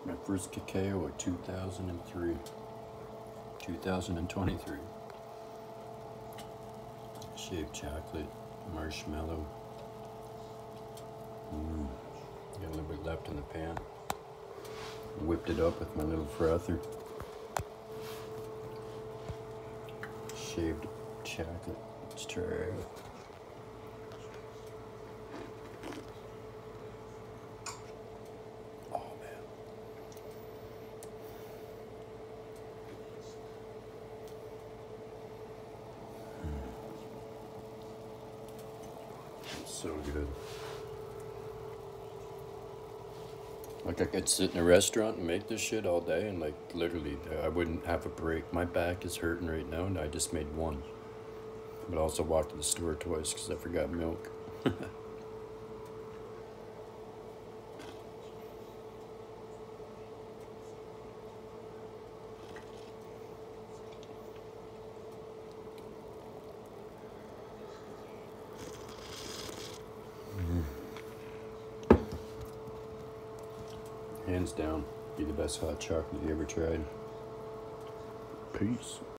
My first cacao at 2023. Shaved chocolate, marshmallow. Got a little bit left in the pan. Whipped it up with my little frother. Shaved chocolate. Let's try it out. Oh man. It's so good. Like I could sit in a restaurant and make this shit all day and like literally I wouldn't have a break. My back is hurting right now and I just made one. But I also walked to the store twice because I forgot milk. Hands down, be the best hot chocolate you ever tried. Peace.